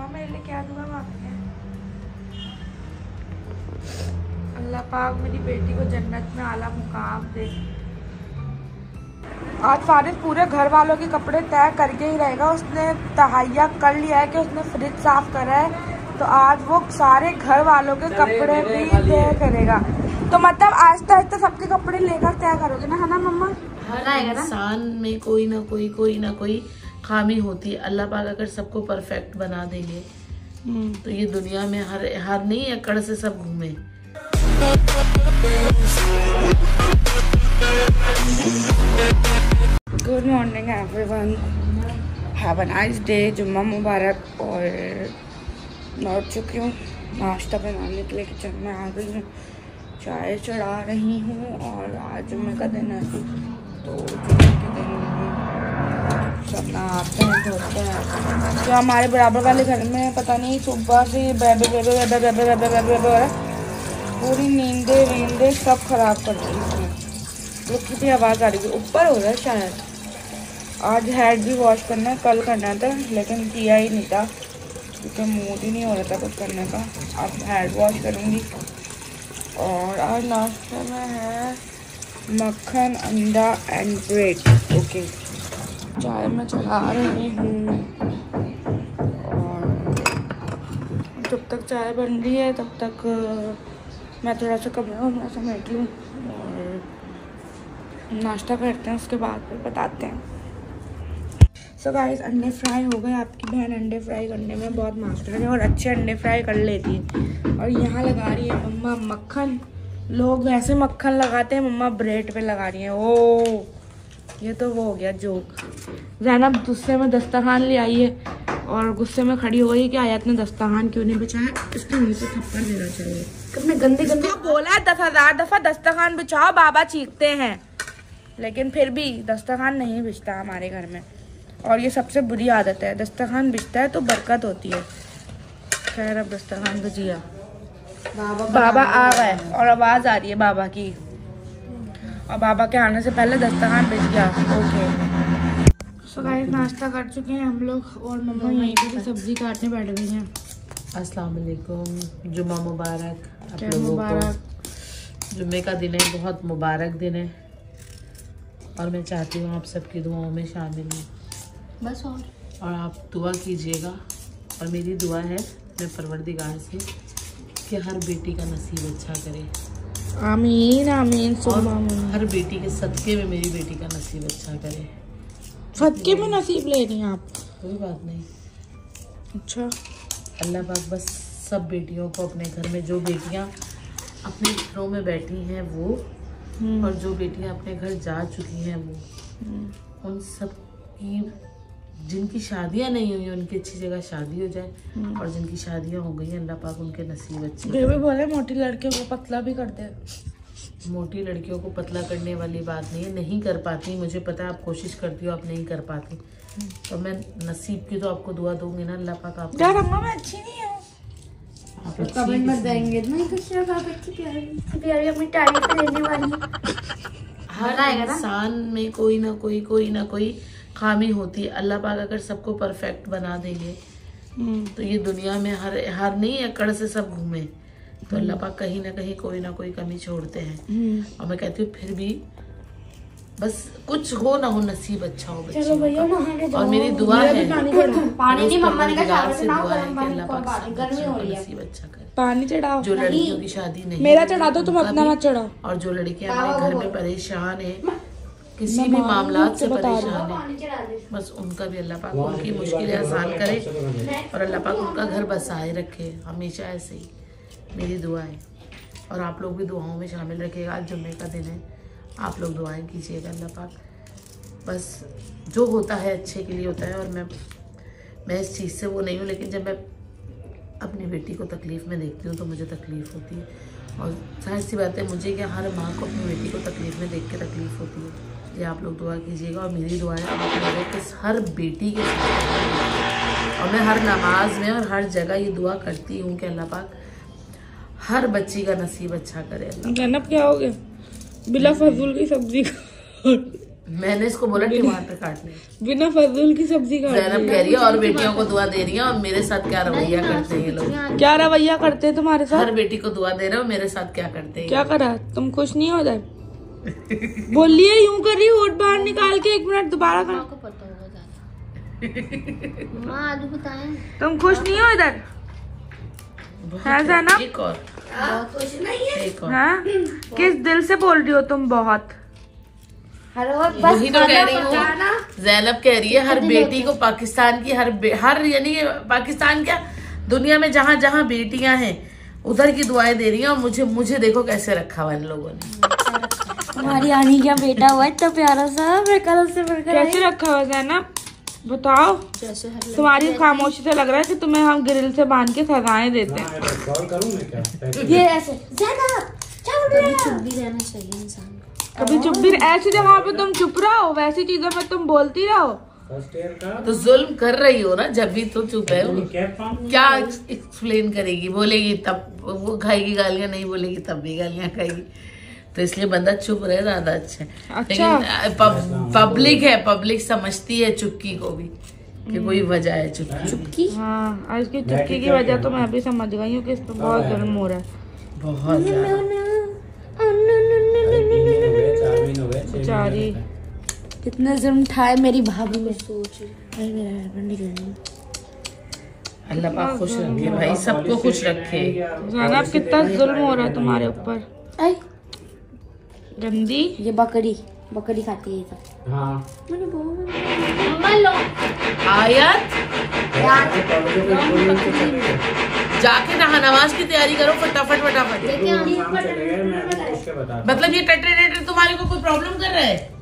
मम्मा मेरे लिए क्या दुआ मांगते हैं? अल्लाह पाक मेरी बेटी को जन्नत में आला मुकाम दे। आज फारिस पूरे घर वालों के कपड़े तय करके ही रहेगा। उसने तहैया कर लिया है कि उसने फ्रिज साफ करा है, तो आज वो सारे घर वालों के कपड़े भी तय करेगा। तो मतलब आहिस्ता आहिस्ता सबके कपड़े लेकर तय करोगे ना, है ना मम्मा? हर इंसान में कोई ना कोई खामी होती है। अल्लाह पाक अगर सबको परफेक्ट बना देंगे तो ये दुनिया में हर नहीं एकड़ से सब घूमे। Good morning everyone, have a nice day. जुम्मा मुबारक। और लौट चुकी हूँ, नाश्ता बनाने के लिए किचन में आ गई हूँ, चाय चढ़ा रही हूँ। और आज जुम्मे का दिन है, तो जुम्मे के दिन सब नहाते हैं धोते हैं। तो हमारे बराबर वाले घर में पता नहीं सुबह से बेबे पूरी नींदे सब खराब कर दी इसने। रुकी थी आवाज़ आ रही थी, ऊपर हो रहा है शायद। आज हेड भी वॉश करना है, कल करना था लेकिन किया ही नहीं था क्योंकि मूड ही नहीं हो रहा था कुछ करने का। अब हेड वॉश करूँगी। और आज नाश्ते में है मक्खन, अंडा एंड ब्रेड। ओके, चाय में चढ़ा रही हूँ। और जब तक चाय बन रही है तब तक मैं थोड़ा सा कमरा समेट लूँ और नाश्ता करते हैं, उसके बाद फिर बताते हैं। सो गाइस, अंडे फ्राई हो गए। आपकी बहन अंडे फ्राई करने में बहुत मास्टर है और अच्छे अंडे फ्राई कर लेती है। और यहाँ लगा रही है मम्मा मक्खन। लोग वैसे मक्खन लगाते हैं, मम्मा ब्रेड पे लगा रही हैं। ओ ये तो वो हो गया जोक। ज़ैनब गुस्से में दस्तरखान ले आई है और गुस्से में खड़ी हो गई कि आयत ने दस्तरखान क्यों नहीं बिछाया, इसको वहीं से थप्पड़ देना चाहिए। कितने गंदे बोला है 10,000 दफ़ा दस्तरखान बिछाओ, बाबा चीखते हैं, लेकिन फिर भी दस्तरखान नहीं बिछता हमारे घर में। और ये सबसे बुरी आदत है, दस्तरखान बिछता है तो बरकत होती है। खैर अब दस्तरखान बिछिया, बाबा आ गए और आवाज़ आ रही है बाबा की, और बाबा के आने से पहले दस्तरखान बिछ गया। ओके, सो गाइस नाश्ता कर चुके हैं हम लोग और मम्मा यहीं पे सब्जी काटने बैठ गई हैं। अस्सलाम वालेकुम, जुम्मा मुबारक आप लोगों को। जुम्मे का दिन है, बहुत मुबारक दिन है और मैं चाहती हूँ आप सबकी दुआओं में शामिल हूँ बस। और आप दुआ कीजिएगा। और मेरी दुआ है मैं परवरदिगार से कि हर बेटी का नसीब अच्छा करे। आमीन आमीन और हर बेटी के सदके में मेरी बेटी का नसीब अच्छा करे। सदके में नसीब ले रही हैं आप? कोई बात नहीं। अच्छा, अल्लाह पाक बस सब बेटियों को अपने घर में, जो बेटियां अपने घरों में बैठी हैं वो, और जो बेटियां अपने घर जा चुकी हैं वो, उन सब की जिनकी शादियां नहीं हुई उनकी अच्छी जगह शादी हो जाए, और जिनकी शादियां हो गई हैं अल्लाह पाक उनके नसीब अच्छे। बेबी बोले मोटी लड़कियों को पतला भी कर दे। मोटी लड़कियों को पतला करने वाली बात नहीं है, नहीं कर पाती, मुझे पता है आप कोशिश करती हो, आप नहीं कर पाती, तो मैं नसीब की तो आपको दुआ दूंगी ना। अल्लाह पाक आपको यार अम्मा मैं अच्छी नहीं हूँ, आप कमेंट मत देंगे नहीं तो सिर्फ आप अच्छी प्यारी अपनी तारीफ लेने वाली। हर इंसान में कोई ना कोई खामी होती है। अल्लाह पाक अगर सबको परफेक्ट बना देंगे तो ये दुनिया में हर नहीं एकड़ से सब घूमे, तो अल्लाह पाक कहीं ना कहीं कोई ना कोई कमी छोड़ते हैं। और मैं कहती हूँ फिर भी बस कुछ हो ना हो नसीब अच्छा हो बच्चों का। और मेरी दुआ है, पानी नहीं मम्मा ने कहा से दुआ है कि अल्लाह पाक बच्चों को नसीब अच्छा करे। पानी चढ़ाओ, जो लड़कियों की शादी नहीं, मेरा चढ़ा दो, तुम अपना मत चढ़ाओ। और जो लड़कियां अपने घर में परेशान है, किसी भी मामलात से परेशान है, बस उनका भी अल्लाह पाक उनकी मुश्किलें आसान करे और अल्लाह पाक उनका घर बसाए रखे हमेशा। ऐसे ही मेरी दुआ है और आप लोग भी दुआओं में शामिल रखिएगा। आज जुम्मे का दिन है, आप लोग दुआएं कीजिएगा। अल्लाह पाक बस जो होता है अच्छे के लिए होता है। और मैं इस चीज़ से वो नहीं हूँ, लेकिन जब मैं अपनी बेटी को तकलीफ़ में देखती हूँ तो मुझे तकलीफ़ होती है। और जाहिर सी बात है मुझे क्या, हर माँ को अपनी बेटी को तकलीफ़ में देख के तकलीफ़ होती है। ये आप लोग दुआ कीजिएगा और मेरी दुआ है कि हर बेटी के साथ, और मैं हर नमाज में और हर जगह ये दुआ करती हूँ कि अल्लाह पाक हर बच्ची का नसीब अच्छा करे। अल्लाह जन्नत क्या हो गया बिला फजूल की सब्जी मैंने इसको बोला टमाटर काटने, बिना फजूल की सब्जी काट जैनब कह रही है और बेटियों को दुआ दे रही है, और मेरे साथ क्या रवैया करते हैं ये लोग। क्या रवैया करते हैं तुम्हारे साथ? हर बेटी को दुआ दे रहे हो, मेरे साथ क्या करते हैं? क्या करा? तुम खुश नहीं हो इधर? बोलिए, यूं कर रही होठ बाहर निकाल के, 1 मिनट दोबारा कर। आपको पता होगा ज्यादा। माँ आलू बताएं। तुम खुश नहीं हो इधर? है जैनब? एक और हाँ? किस दिल से बोल रही हो तुम? बहुत वही तो कह रही हूँ, जैनब कह रही है हर बेटी को पाकिस्तान की हर यानी पाकिस्तान क्या दुनिया में जहाँ जहाँ बेटियां हैं उधर की दुआएं दे रही हैं, और मुझे देखो कैसे रखा हुआ इन लोगों ने। हमारी आनी क्या बेटा हुआ इतना प्यारा सा, कैसे रखा हुआ है ना? बताओ। तुम्हारी खामोशी से लग रहा है कि तुम्हें हम ग्रिल से बांध के सजाएं देते हैं। ये ऐसे चुप भी रहना चाहिए इंसान को। कभी चुप भी, ऐसी जगह पे तुम चुप रहो, वैसी चीजों पे तुम बोलती रहो। तो जुल्म कर रही हो ना, जब भी तो चुप है। क्या एक्सप्लेन करेगी? बोलेगी तब वो खाएगी गालियां, नहीं बोलेगी तब भी गालियां खाएगी। तो इसलिए बंदा चुप रहे ज्यादा अच्छा। लेकिन पब्लिक है, पब्लिक समझती है चुपकी को भी कि कोई वजह है चुपकी। हाँ, आज की चुपकी की वजह तो मैं अभी समझ गई हूँ कि इस पे बहुत जुल्म हो रहा है, बहुत बेचारी। कितना जुल्म उठाए मेरी भाभी में। सोच अल्लाह पाक खुश रखे भाई, सबको खुश रखे। जनाब कितना जुल्म हो रहा है तुम्हारे ऊपर। गंदी ये बकरी खाती है ये सब। हाँ। आयत जाके नमाज की तैयारी करो फटाफट। मतलब ये टटरे तुम्हारे को कोई प्रॉब्लम कर रहा है?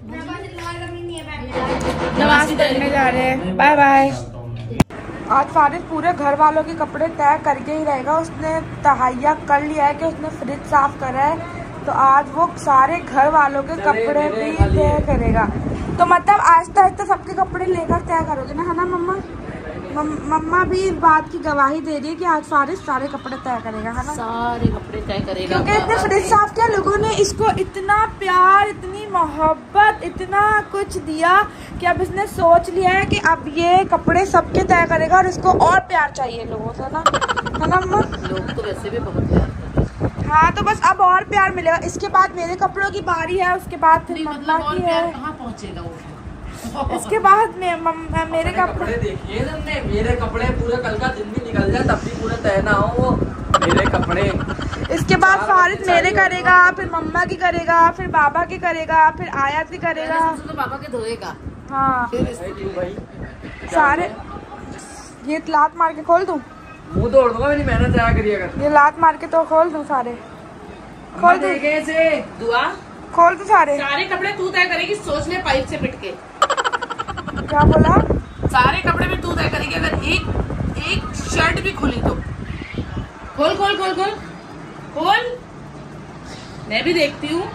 नमाज पढ़ने जा रहे हैं। Bye bye. आज फारिस पूरे घर वालों के कपड़े तय करके ही रहेगा। उसने तहैया कर लिया है कि उसने फ्रिज साफ करा है, तो आज वो सारे घर वालों के कपड़े भी तय करेगा। तो मतलब आहिस्ता आहिस्ता सबके कपड़े लेकर तय करोगे ना, है ना मम्मा? मम्मा भी इस बात की गवाही दे रही है कि आज फारिस सारे कपड़े तय करेगा, है ना? सारे कपड़े तय करेगा क्योंकि इसने फ्रिज साफ किया। लोगों ने इसको इतना प्यार, इतनी मोहब्बत, इतना कुछ दिया कि अब इसने सोच लिया है कि अब ये कपड़े सबके तय करेगा, और इसको और प्यार चाहिए लोगों से ना, है ना मम्मा? लोग तो वैसे भी बहुत प्यार करते हैं। हाँ, तो बस अब और प्यार मिलेगा। इसके बाद मेरे कपड़ों की बारी है, उसके बाद फिर मम्मा की है। कहाँ पहुँचेगा वो? इसके बाद मेरे कपड़े देखिए तुमने, मेरे कपड़े पूरे कल का दिन भी निकल जाए तब भी पूरे तय ना हो वो मेरे कपड़े। इसके बाद फारिस मेरे करेगा, फिर मम्मा की करेगा, फिर बाबा की करेगा, फिर आयत की करेगा, तो पापा के धोएगा। हाँ भाई सारे। ये लात मार के खोल दूं? मुंह तोड़ दूंगा, मेरी मेहनत जाया करिएगा। ये लात मार के तो खोल दूं सारे? खोल दूं? से दुआ खोल दूं सारे कपड़े तू तय करेगी। सोच ले पाइप से पिट के। क्या बोला? सारे कपड़े में तू तय करेगी। अगर एक शर्ट भी खुली तो खोल खोल खोल खोल खोल। मैं भी देखती हूँ।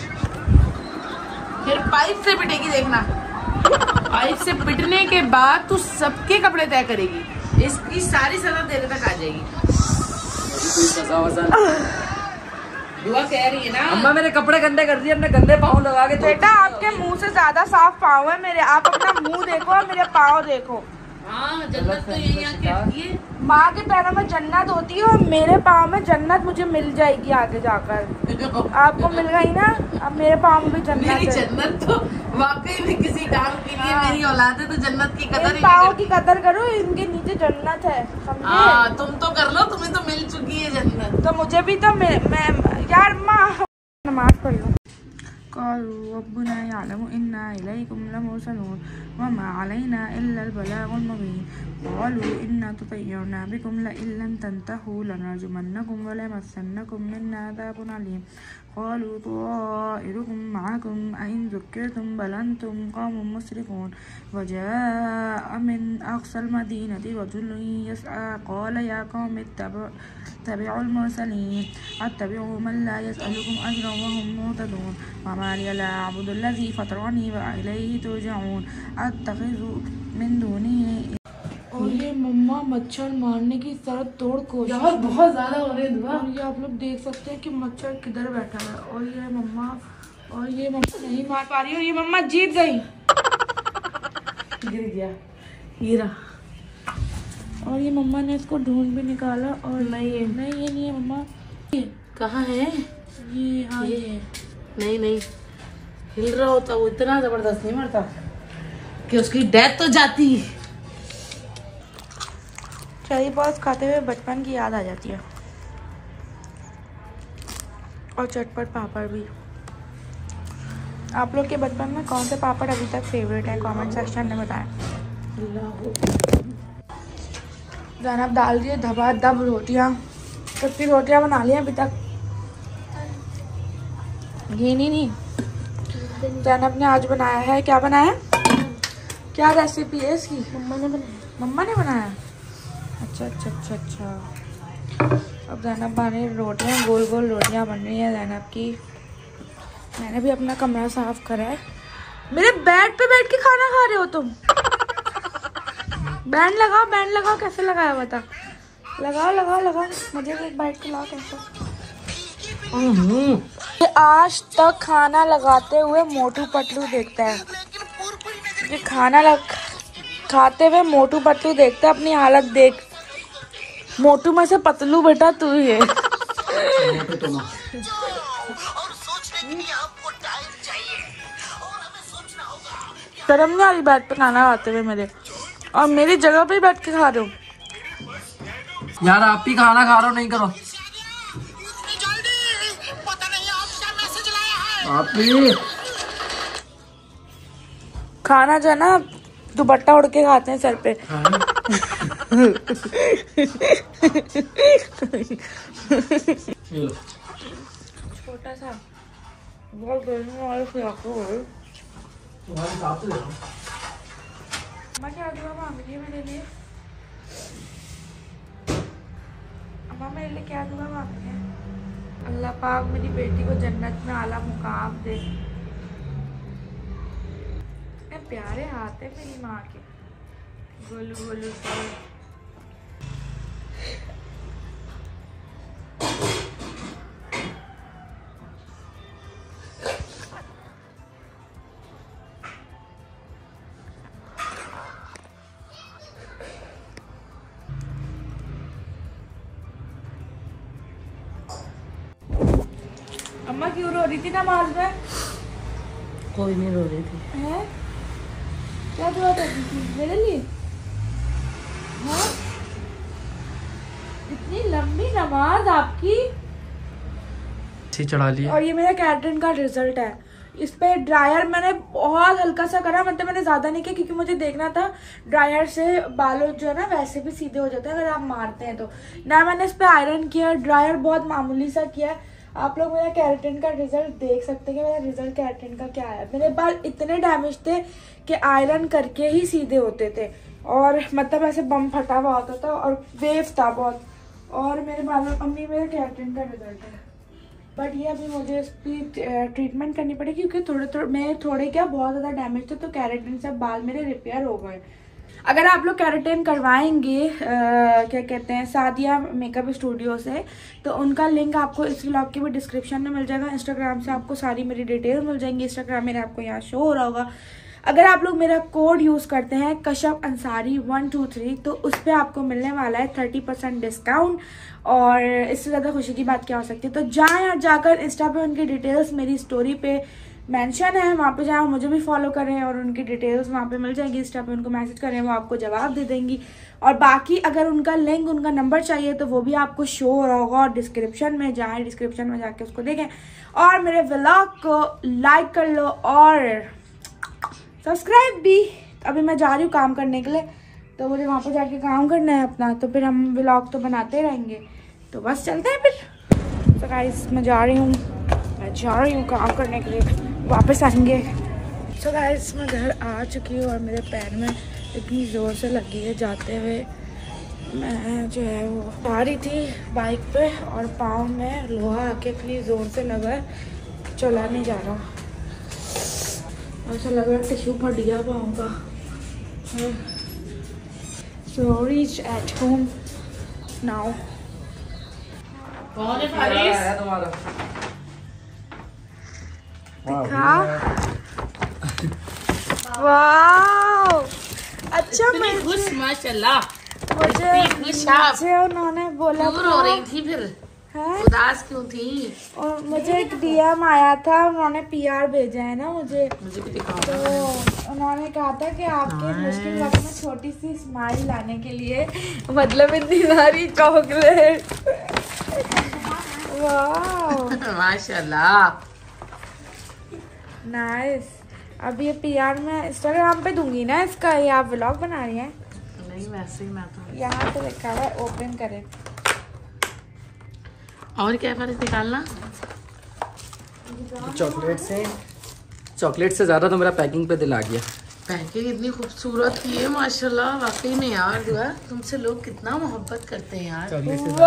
फिर पाइप से पिटेगी, देखना। पाइप से पिटने के बाद तू सबके कपड़े तय करेगी। इसकी सारी सजा तेरे तक आ जाएगी। दुआ कह रही है ना अम्मा, मेरे कपड़े गंदे कर दिए, अपने गंदे पाँव लगा के। बेटा आपके मुंह से ज्यादा साफ पाँव है मेरे। आप अपना मुंह देखो और मेरे पाँव देखो। हाँ, जन्नत तो यही आके है। माँ के पैरों में जन्नत होती है और मेरे पाँव में जन्नत मुझे मिल जाएगी आगे जाकर। आपको मिल गई ना, अब मेरे पाँव में भी जन्नत मेरी है। जन्नत तो वाकई में किसी काम के लिए मेरी औलाद है, तो जन्नत की कदर। पाँव की कदर करो, इनके नीचे जन्नत है, समझे? हाँ, तुम तो कर लो, तुम्हें तो मिल चुकी है जन्नत। तो मुझे भी तो मैं यार माँ नमाज पढ़ लो। क़ालू रब्बुना यअलमु इन्ना इलैकुम लमुरसलून वमा अलैना इल्लल बलागुल मुबीन क़ालू इन्ना ततय्यरना बिकुम लइन लम तंतहू लनरजुमन्नकुम वलयमस्सन्नकुम मिन्ना अज़ाबुन अलीम क़ालू ताइरुकुम मअकुम अइन ज़ुक्किरतुम बल अंतुम क़ौमुम मुस्रिफ़ून वजाअ मिन अक़सल मदीनति रजुलुन यसअ क़ाल या क़ौमि इत्तबिउल मुरसलीन अत्तबिउ मन ला यसअलुकुम अजरन वहुम मुहतदून वमा लिया ला अअबुदुल्लज़ी फ़तरनी व इलैहि तुरजऊन अत्तख़िज़ु मिन दूनिहि। और ये मम्मा मच्छर मारने की तरह तोड़ कोशिश, बहुत ज्यादा हो रही है। और ये आप लोग देख सकते हैं कि मच्छर किधर बैठा है। और ये मम्मा और ये मम्मा नहीं मार पा रही और ये मम्मा जीत गई। गिर गया, गिरा। और ये मम्मा ने इसको ढूंढ भी निकाला और नहीं ये नहीं है मम्मा। कहाँ है ये? हाँ ये है। नहीं हिल रहा होता वो इतना जबरदस्त नहीं मरता कि उसकी डेथ तो जाती। चेरी बॉल्स खाते हुए बचपन की याद आ जाती है। और चटपट पापड़ भी। आप लोग के बचपन में कौन से पापड़ अभी तक फेवरेट है? कमेंट सेक्शन में बताएं। ज़ैनब डाल रही है धबाधब रोटियाँ। कितनी रोटियाँ बना ली अभी तक? ये नहीं ज़ैनब ने आज बनाया है। क्या बनाया? क्या रेसिपी है इसकी? मम्मा ने बनाया। अच्छा। अब ज़ैनब बना रही रोटियाँ, गोल गोल रोटियाँ बन रही हैं ज़ैनब की। मैंने भी अपना कमरा साफ करा है। मेरे बेड पे बैठ के खाना खा रहे हो तुम? बैंड लगाओ। कैसे लगाया बता? लगाओ मुझे भी एक बाइट खिलाओ कैसे। ये आज तक खाना लगाते हुए मोटू पतलू देखता है। ये खाते हुए मोटू पतलू देखता है। अपनी हालत देख। मोटू में से पतलू बेटा तू ही है। शर्म नहीं आ रही बैठ पे खाना खाते हुए मेरे? और मेरी जगह पे ही बैठ के खा रहे हो? यार आप ही खाना खा रहे हो, नहीं करो आप ही। खाना जो है ना दुपट्टा उड़ के खाते हैं सर पे। छोटा सा बहुत गर्मी वाले तुम्हारे हिसाब से ले लो। अम्मा क्या दुआ मांग रही है मेरे लिए? अम्मा मेरे लिए क्या दुआ मांग रही है? अल्लाह पाक मेरी बेटी को जन्नत में आला मुकाम दे। इतने प्यारे हाथ है मेरी माँ के, गोलू गोलू से। अम्मा क्यों रो रही थी नमाज में? कोई नहीं रो रही थी। है? क्या दुआ कर रही थी मेरे लिए? हाँ? इतनी लंबी नमाज आपकी। चढ़ा लिया। और ये मेरा कैटरिंग का रिजल्ट है। इस पे ड्रायर मैंने बहुत हल्का सा करा, मतलब मैंने ज्यादा नहीं किया क्योंकि मुझे देखना था ड्रायर से बालों जो है ना वैसे भी सीधे हो जाते हैं अगर आप मारते हैं तो। ना मैंने इस पे आयरन किया, ड्रायर बहुत मामूली सा किया। आप लोग मेरा कैरेटिन का रिजल्ट देख सकते हैं कि मेरा रिजल्ट कैरेटिन का क्या है। मेरे बाल इतने डैमेज थे कि आयरन करके ही सीधे होते थे और मतलब ऐसे बम फटा हुआ होता था और वेव था बहुत। और मेरे बालों अम्मी मेरा कैरेटिन का रिजल्ट है। बट ये अभी मुझे इसकी ट्रीटमेंट करनी पड़ेगी क्योंकि थोड़े क्या बहुत ज़्यादा डैमेज थे तो कैरेटिन से बाल मेरे रिपेयर हो गए। अगर आप लोग कैरेटिन करवाएंगे क्या कहते हैं सादिया मेकअप स्टूडियो से तो उनका लिंक आपको इस व्लॉग के भी डिस्क्रिप्शन में मिल जाएगा। इंस्टाग्राम से आपको सारी मेरी डिटेल मिल जाएंगी। इंस्टाग्राम मेरा आपको यहाँ शो हो रहा होगा। अगर आप लोग मेरा कोड यूज़ करते हैं कश्यप अंसारी 123 तो उस पर आपको मिलने वाला है 30% डिस्काउंट। और इससे ज़्यादा खुशी की बात क्या हो सकती है? तो जाएँ और जाकर इंस्टा पे उनकी डिटेल्स मेरी स्टोरी पे मेंशन है, वहाँ पे जाएँ, मुझे भी फॉलो करें और उनकी डिटेल्स वहाँ पे मिल जाएगी। इंस्टा पे उनको मैसेज करें, वो आपको जवाब दे देंगी। और बाकी अगर उनका लिंक उनका नंबर चाहिए तो वो भी आपको शो हो रहा होगा और डिस्क्रिप्शन में जाएँ, डिस्क्रिप्शन में जाके उसको देखें। और मेरे व्लॉग को लाइक कर लो और सब्सक्राइब भी। अभी मैं जा रही हूँ काम करने के लिए तो मुझे वहाँ पर जाके काम करना है अपना, तो फिर हम व्लॉग तो बनाते रहेंगे। तो बस चलते हैं फिर। तो गाइस मैं जा रही हूँ काम करने के लिए, वापस आएंगे। तो गाइस मैं घर आ चुकी हूँ और मेरे पैर में इतनी ज़ोर से लगी है जाते हुए। मैं जो है वो आ रही थी बाइक पे और पाँव में लोहा आके इतनी ज़ोर से लगा, चला नहीं जा रहा। ऐसा लग रहा है टिश्यू फट गया पाँव का। So reach at home now. कौन है फारिस? तुम्हारा दिखा। वाह अच्छा, मैं खुश माशाल्लाह। मुझे उन्होंने बोला दूर हो रही थी फिर है, उदास क्यों थी? और मुझे एक डीएम आया था, उन्होंने पीआर भेजा है ना मुझे मुझे भी दिखाओ। तो उन्होंने कहा था कि आपके मुश्किल वक्त में छोटी सी स्माइल लाने के लिए, मतलब इतनी सारी चॉकलेट। वाह माशाल्लाह नाइस। अब ये पीआर मैं इंस्टाग्राम पे दूंगी ना इसका, ये आप व्लॉग बना रही हैं? नहीं वैसे ही मैं तो। यहाँ पे लिखा हुआ है ओपन करें। और क्या फर्ज निकालना? चॉकलेट से ज्यादा तो मेरा पैकिंग पे दिल आ गया। पैकेज इतनी खूबसूरत की है माशाल्लाह, वाकई में यार दुआ तुमसे लोग कितना मोहब्बत करते हैं यार।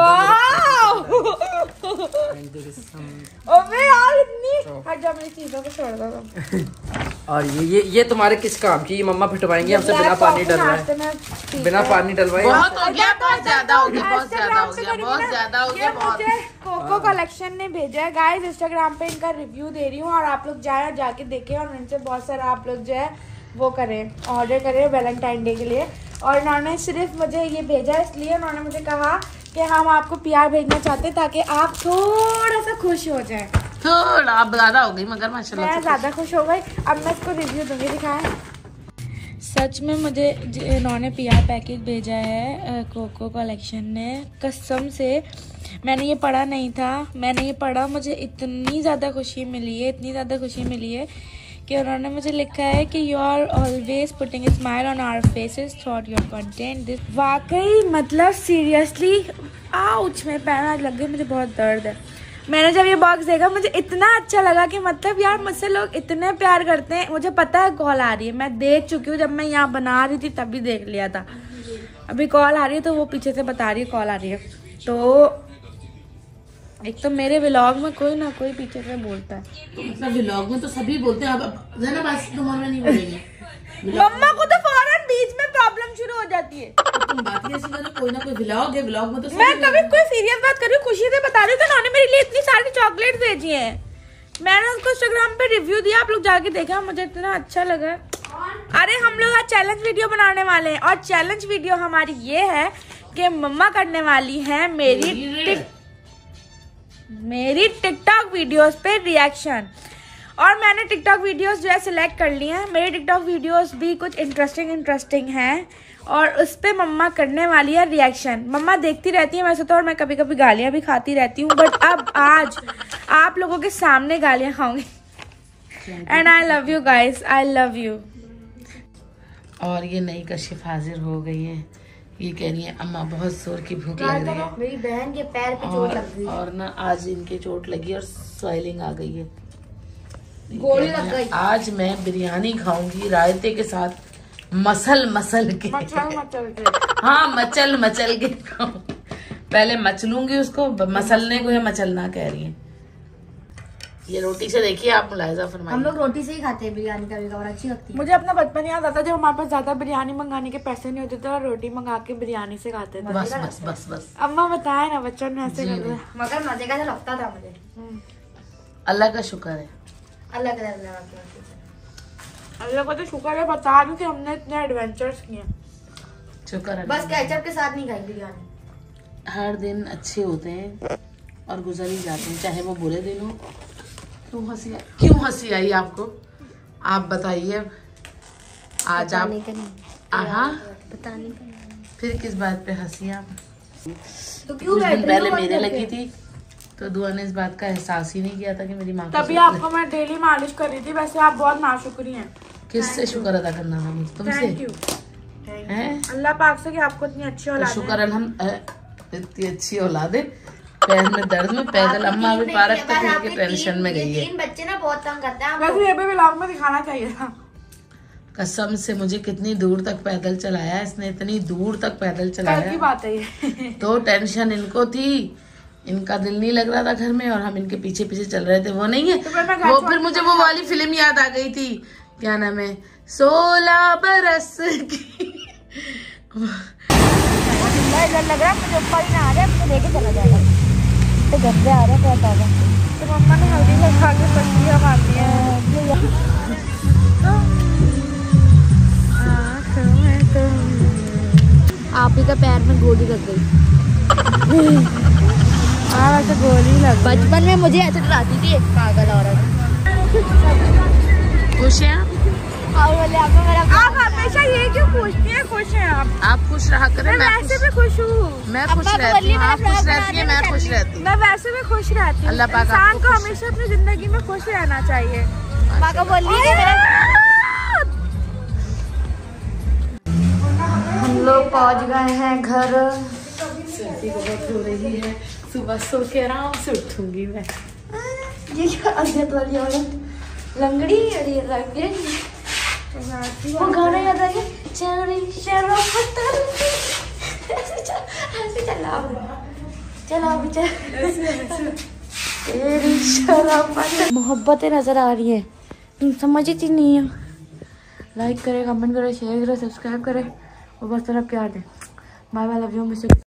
अबे यार इतनी हट जा, मेरी चीजों को छोड़ दो। और ये तुम्हारे किस काम की? मम्मा फिटवाएंगी हमसे बिना पानी डलवाए, बिना पानी डलवाए। बहुत हो गया, बहुत ज्यादा हो गया, बहुत ज्यादा हो गया, बहुत ज्यादा हो गया, बहुत। कोको कलेक्शन ने भेजा है गाइस, इंस्टाग्राम पे इनका रिव्यू दे रही हूँ और आप लोग जाके देखें और इनसे बहुत सारा आप लोग जो है वो करें, ऑर्डर करें वैलेंटाइन डे के लिए। और इन्होंने सिर्फ मुझे ये भेजा इसलिए, उन्होंने मुझे कहा कि हम आपको प्यार भेजना चाहते हैं ताकि आप थोड़ा सा खुश हो जाएं। थोड़ा आप ज्यादा हो गई मगर माशाल्लाह मैं ज़्यादा खुश हो गई। अब मैं इसको रिव्यू दूंगी, दिखाएं। सच में मुझे इन्होंने प्यार पैकेज भेजा है कोको कलेक्शन ने, कसम से मैंने ये पढ़ा नहीं था, मैंने ये पढ़ा, मुझे इतनी ज़्यादा खुशी मिली है, इतनी ज़्यादा खुशी मिली है कि उन्होंने मुझे लिखा है कि you are always putting a smile on our faces through your content. This वाकई मतलब सीरियसली आउच, में पैर लग गई, मुझे बहुत दर्द है। मैंने जब ये बॉक्स देखा मुझे इतना अच्छा लगा कि मतलब यार मुझसे लोग इतने प्यार करते हैं। मुझे पता है कॉल आ रही है, मैं देख चुकी हूँ, जब मैं यहाँ बना रही थी तभी देख लिया था। अभी कॉल आ रही है तो वो पीछे से बता रही है कॉल आ रही है। तो एक तो मेरे व्लॉग में कोई ना कोई पीछे से बोलता है। मतलब व्लॉग में तो सभी बोलते हैं, अब ज़रा बस तुम्हारे नहीं बोलेंगे। मम्मा को तो फौरन बीच में प्रॉब्लम शुरू हो जाती है। तो तुम बात ही ऐसी करो, कोई ना कोई व्लॉग है, व्लॉग में तो मैं कभी कोई सीरियस बात कर रही हूँ, खुशी से बता रही हूँ कि उन्होंने मेरे लिए इतनी सारी चॉकलेट भेजी हैं। मैंने उसको इंस्टाग्राम पे रिव्यू दिया, आप लोग जाके देखा, मुझे इतना अच्छा लगा। अरे हम लोग आज चैलेंज वीडियो बनाने वाले हैं और चैलेंज वीडियो हमारी ये है कि मम्मा करने वाली है मेरी टिकटॉक वीडियोस पे रिएक्शन। और मैंने टिकटॉक वीडियोस जो है सिलेक्ट कर ली हैं। मेरे टिकटॉक वीडियोस भी कुछ इंटरेस्टिंग हैं और उस पे मम्मा करने वाली है रिएक्शन। मम्मा देखती रहती है वैसे तो, और मैं कभी कभी गालियाँ भी खाती रहती हूँ, बट अब आज आप लोगों के सामने गालियाँ खाऊंगी। And I love you guys, I love you. और ये नई कशिफ हाजिर हो गई है, ये कह रही है अम्मा बहुत जोर की भूख लग रही है। मेरी बहन के पैर पे चोट लग गई और ना आज इनके चोट लगी और स्वेलिंग आ गई है, गोली लग गई। आज मैं बिरयानी खाऊंगी रायते के साथ, मसल के। हाँ मचल के खाऊं। पहले मचलूंगी उसको, मसलने को है मचलना कह रही है। ये रोटी से देखिए आप मुलायजा फरमाइए। हम लोग रोटी से ही खाते हैं बिरयानी, कभी कभार अच्छी लगती है। मुझे अपना बचपन याद आता जब हमारे पास ज्यादा बिरयानी मंगाने के पैसे नहीं होते थे और रोटी मंगा के बिरयानी से खाते थे। बस बस बस बस। अम्मा बताए ना बच्चों ने ऐसे करते हैं। मगर मजे का तो लगता था मुझे। अल्लाह का शुक्र है, अल्लाह का अल्लाह को तो शुक्र है, बता रही हूँ कि हमने इतने एडवेंचर्स किए। शुक्र है। बस केचप के साथ नहीं खाई बिरयानी। हर दिन अच्छे होते हैं और गुजर ही जाते हैं, चाहे वो बुरे दिन हो। क्यों हंसी आई आपको? आप बताइए आज आप बताने का फिर किस बात पे हंसी आप? तो क्यों कुछ दिन पहले मेरे लगी थी तो दुआ ने इस बात का एहसास ही नहीं किया था कि मेरी माँ तभी आपको मैं डेली मालिश कर रही थी। वैसे आप बहुत नाशुक्री हैं। किससे शुक्र अदा करना था मुझे? तुमसे। थैंक यू हैं? अल्लाह पाक से कि आपको इतनी अच्छी औलाद है। शुक्र अल्हम्दुलिल्लाह, इतनी अच्छी औलाद है। पैर में दर्द में पैदल अम्मा अभी पार्क तक लेके टेंशन में गई है। 3 बच्चे ना बहुत तंग करते हैं। वैसे ये भी व्लॉग में दिखाना चाहिए था। कसम से मुझे कितनी दूर तक पैदल चलाया इसने, इतनी दूर तक पैदल कल की चलाया। बात है ये। तो टेंशन इनको थी, इनका दिल नहीं लग रहा था घर में और हम इनके पीछे पीछे चल रहे थे। वो नहीं है तो वो, फिर मुझे वो वाली फिल्म याद आ गई थी, क्या नाम है, 16 बरस की। लग रहा है मुझे ऊपर ही ना आ रहा है, मुझे लेके चला जाएगा। इतने गंदे आ रहे हैं, क्या होगा। तो मम्मा ने हल्दी लगा के पत्तियाँ बांधी हैं। आप ही का पैर में गोली लग गई। हाँ वैसे गोली लग गई। बचपन में मुझे ऐसे डराती थी एक पागल औरत। खुश हैं आप हमेशा ये क्यों पूछती हैं? खुश हैं आप खुश रहा करें। मैं वैसे भी खुश हूँ। मैं खुश रहती हूँ, आप खुश रहती है, मैं खुश रहती हूँ। मैं वैसे भी खुश रहती हूँ। अल्लाह पाक इंसान आपको को खुश हमेशा अपनी जिंदगी में खुश रहना चाहिए। माँ का बोल रही है। हम लोग पहुँच गए हैं घर। सर्दी बहुत हो रही है, सुबह सो के आराम से उठूंगी मैं। ये क्या अजत वाली औरत लंगड़ी अड़ी लंगड़ी। वो गाना याद आ गया, चली शराफत ऐसे चला चला तेरी शराफत। मोहब्बतें नजर आ रही है, तुम समझती नहीं है। लाइक करें, कमेंट करें, शेयर करें, सब्सक्राइब करें और बस तरफ प्यार दें। Bye bye, love you, miss you.